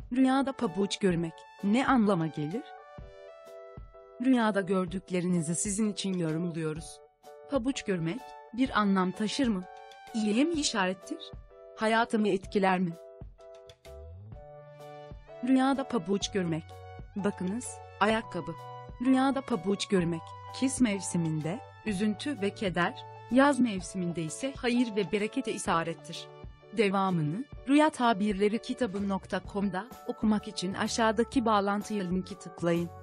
Rüyada pabuç görmek ne anlama gelir? Rüyada gördüklerinizi sizin için yorumluyoruz. Pabuç görmek bir anlam taşır mı? İyiye mi işarettir? Hayatımı etkiler mi? Rüyada pabuç görmek. Bakınız, ayakkabı. Rüyada pabuç görmek, kış mevsiminde üzüntü ve keder, yaz mevsiminde ise hayır ve berekete işarettir. Devamını rüyatabirleri kitabı.com'da okumak için aşağıdaki bağlantıya linki tıklayın.